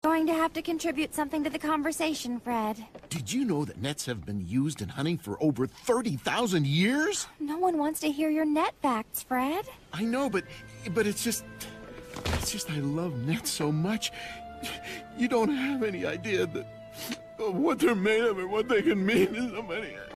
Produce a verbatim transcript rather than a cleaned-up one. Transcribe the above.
Going to have to contribute something to the conversation, Fred. Did you know that nets have been used in hunting for over thirty thousand years? No one wants to hear your net facts, Fred. I know, but but it's just... It's just I love nets so much. You don't have any idea that, of what they're made of and what they can mean to somebody.